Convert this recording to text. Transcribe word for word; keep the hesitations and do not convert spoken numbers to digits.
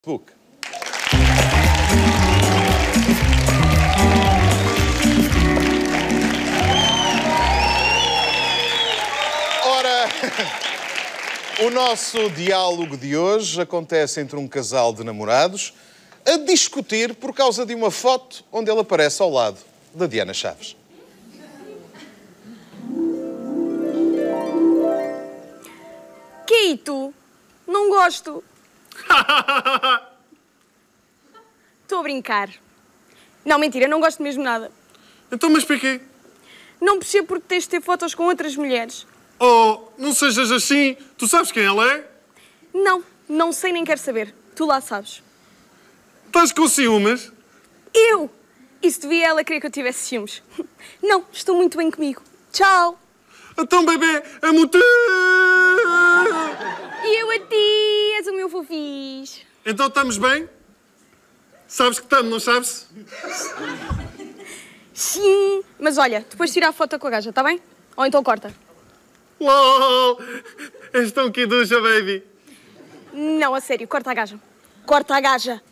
Facebook. Ora, o nosso diálogo de hoje acontece entre um casal de namorados a discutir por causa de uma foto onde ele aparece ao lado da Diana Chaves. Quito, não gosto. Estou a brincar. Não, mentira, não gosto mesmo nada. Então, mas porquê? Não percebo porque tens de ter fotos com outras mulheres. Oh, não sejas assim. Tu sabes quem ela é? Não, não sei nem quero saber. Tu lá sabes. Estás com ciúmes? Eu? E se devia ela querer que eu tivesse ciúmes? Não, estou muito bem comigo. Tchau. Então, bebê, amo-te! E eu a ti, és o meu fofis. Então estamos bem? Sabes que estamos, não sabes? Sim, mas olha, depois tira a foto com a gaja, tá bem? Ou então corta. LOL! És tão quiducha, baby. Não, a sério, corta a gaja. Corta a gaja.